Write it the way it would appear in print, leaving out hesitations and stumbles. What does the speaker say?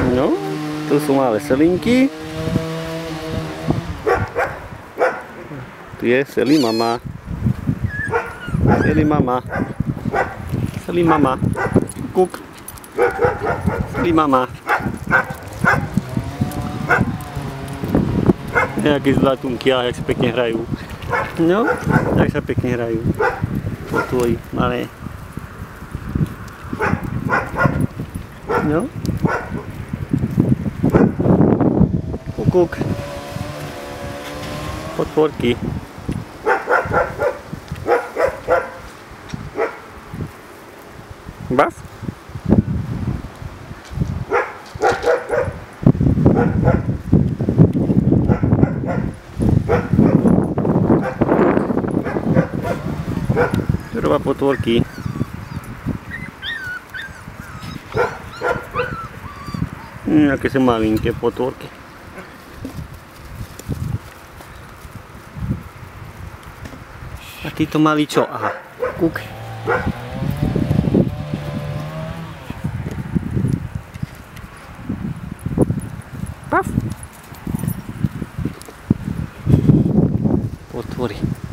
No, tu sú malé selinky. Tu je Seli mama. Seli mama. Seli mama. Kuk. Seli mama. Nejaké zlatunky, ale jak sa pekne hrajú. No, tak sa pekne hrajú. Potvory malé. No. Kuk. Potvorky. Baf. Zhruba potvorky. Nejaké sú malinké potvorky. A títo mali čo? Aha, kuk. Paf. Potvory.